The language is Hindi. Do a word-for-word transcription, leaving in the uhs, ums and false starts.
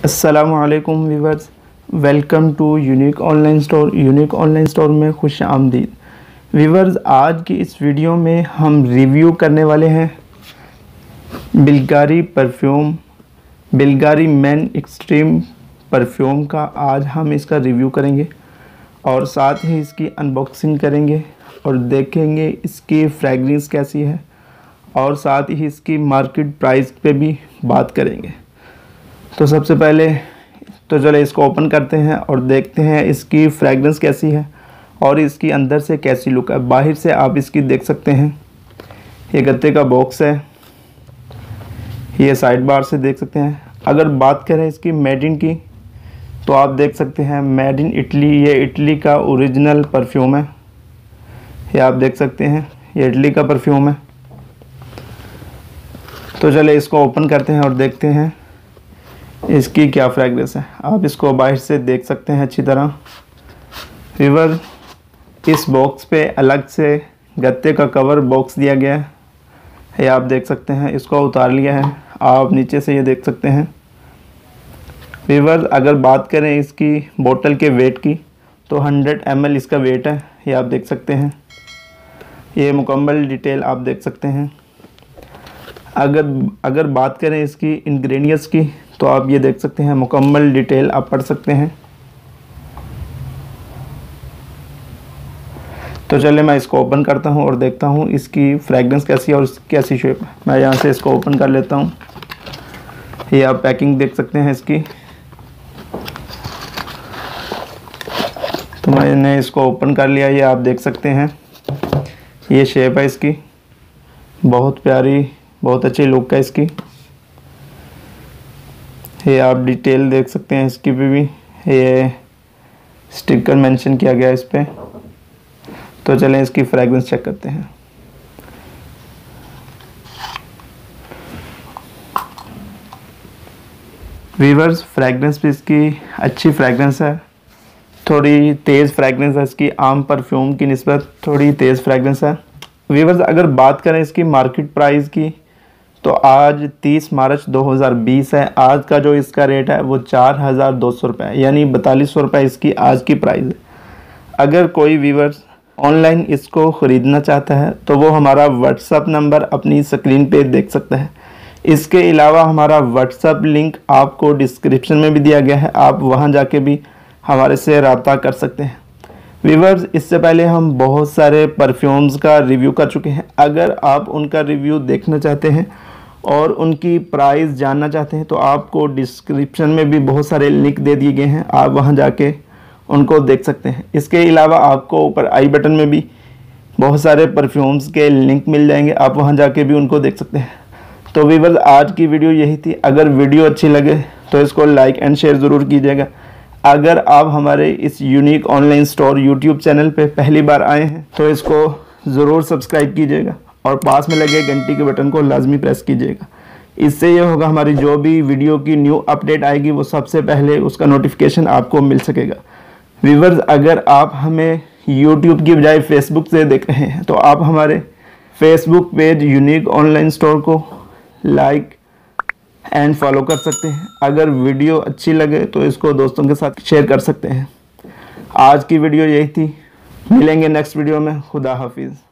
अस्सलामुअलैकुम viewers, welcome to unique online store. Unique online store में खुश आमदीद व्यूवर्स। आज की इस वीडियो में हम रिव्यू करने वाले हैं Bvlgari perfume, Bvlgari men extreme perfume का। आज हम इसका रिव्यू करेंगे और साथ ही इसकी अनबॉक्सिंग करेंगे और देखेंगे इसकी फ्रेगरेंस कैसी है और साथ ही इसकी मार्केट प्राइस पे भी बात करेंगे। तो सबसे पहले तो चलो इसको ओपन करते हैं और देखते हैं इसकी फ्रेगरेंस कैसी है और इसकी अंदर से कैसी लुक है। बाहर से आप इसकी देख सकते हैं, ये गत्ते का बॉक्स है, ये साइड बार से देख सकते हैं। अगर बात करें इसकी मेड इन की तो आप देख सकते हैं मेड इन इटली, ये इटली का ओरिजिनल परफ्यूम है। ये आप देख सकते हैं, ये इटली का परफ्यूम है। तो चले इसको ओपन करते हैं और देखते हैं इसकी क्या फ्रेगरेंस है। आप इसको बाहर से देख सकते हैं अच्छी तरह। व्यूअर, इस बॉक्स पे अलग से गत्ते का कवर बॉक्स दिया गया है, ये आप देख सकते हैं। इसको उतार लिया है, आप नीचे से ये देख सकते हैं। व्यूअर, अगर बात करें इसकी बोतल के वेट की तो हंड्रेड एम एल इसका वेट है, ये आप देख सकते हैं। ये मुकम्मल डिटेल आप देख सकते हैं। अगर अगर बात करें इसकी इंग्रेडिएंट्स की तो आप ये देख सकते हैं, मुकम्मल डिटेल आप पढ़ सकते हैं। तो चलिए मैं इसको ओपन करता हूँ और देखता हूँ इसकी फ्रेगरेंस कैसी है और कैसी शेप है। मैं यहाँ से इसको ओपन कर लेता हूँ। ये आप पैकिंग देख सकते हैं इसकी। तो मैंने इसको ओपन कर लिया, ये आप देख सकते हैं। ये शेप है इसकी, बहुत प्यारी, बहुत अच्छी लुक है इसकी। ये आप डिटेल देख सकते हैं इसकी भी, भी ये स्टिकर मेंशन किया गया है इस पे। तो चलें इसकी फ्रेगरेंस चेक करते हैं। वीवर्स, फ्रेगरेंस भी इसकी अच्छी फ्रेगरेंस है, थोड़ी तेज़ फ्रेगरेंस है इसकी, आम परफ्यूम की निस्बत थोड़ी तेज़ फ्रेगरेंस है। वीवर्स, अगर बात करें इसकी मार्केट प्राइस की तो आज तीस मार्च दो हज़ार बीस है। आज का जो इसका रेट है वो चार हज़ार दो सौ रुपये है, यानी बतालीस सौ रुपये इसकी आज की प्राइस है। अगर कोई व्यूअर्स ऑनलाइन इसको ख़रीदना चाहता है तो वो हमारा व्हाट्सअप नंबर अपनी स्क्रीन पे देख सकता है। इसके अलावा हमारा व्हाट्सअप लिंक आपको डिस्क्रिप्शन में भी दिया गया है, आप वहाँ जाके भी हमारे से रब्ता कर सकते हैं। व्यूअर्स, इससे पहले हम बहुत सारे परफ्यूम्स का रिव्यू कर चुके हैं। अगर आप उनका रिव्यू देखना चाहते हैं और उनकी प्राइस जानना चाहते हैं तो आपको डिस्क्रिप्शन में भी बहुत सारे लिंक दे दिए गए हैं, आप वहां जाके उनको देख सकते हैं। इसके अलावा आपको ऊपर आई बटन में भी बहुत सारे परफ्यूम्स के लिंक मिल जाएंगे, आप वहां जाके भी उनको देख सकते हैं। तो व्यूअर्स, आज की वीडियो यही थी। अगर वीडियो अच्छी लगे तो इसको लाइक एंड शेयर ज़रूर कीजिएगा। अगर आप हमारे इस unique online store YouTube channel पे पहली बार आए हैं तो इसको ज़रूर सब्सक्राइब कीजिएगा और पास में लगे घंटी के बटन को लाजमी प्रेस कीजिएगा। इससे ये होगा हमारी जो भी वीडियो की न्यू अपडेट आएगी वो सबसे पहले उसका नोटिफिकेशन आपको मिल सकेगा। व्यूअर्स, अगर आप हमें यूट्यूब की बजाय फेसबुक से देख रहे हैं तो आप हमारे Facebook page unique online store को लाइक एंड फॉलो कर सकते हैं। अगर वीडियो अच्छी लगे तो इसको दोस्तों के साथ शेयर कर सकते हैं। आज की वीडियो यही थी, मिलेंगे नेक्स्ट वीडियो में। खुदा हाफिज़।